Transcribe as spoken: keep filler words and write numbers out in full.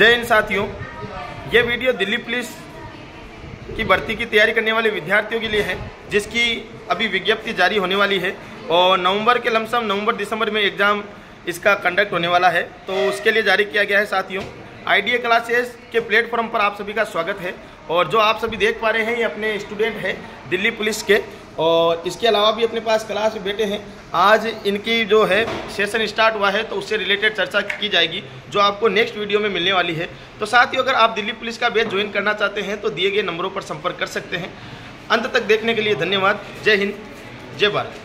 जय हिंद साथियों, ये वीडियो दिल्ली पुलिस की भर्ती की तैयारी करने वाले विद्यार्थियों के लिए है, जिसकी अभी विज्ञप्ति जारी होने वाली है और नवंबर के लमसम नवंबर दिसंबर में एग्ज़ाम इसका कंडक्ट होने वाला है। तो उसके लिए जारी किया गया है। साथियों, आईडीए क्लासेस के प्लेटफॉर्म पर आप सभी का स्वागत है और जो आप सभी देख पा रहे हैं ये अपने स्टूडेंट हैं दिल्ली पुलिस के, और इसके अलावा भी अपने पास क्लास में बैठे हैं। आज इनकी जो है सेशन स्टार्ट हुआ है तो उससे रिलेटेड चर्चा की जाएगी जो आपको नेक्स्ट वीडियो में मिलने वाली है। तो साथियों, अगर आप दिल्ली पुलिस का बैच ज्वाइन करना चाहते हैं तो दिए गए नंबरों पर संपर्क कर सकते हैं। अंत तक देखने के लिए धन्यवाद। जय हिंद, जय भारत।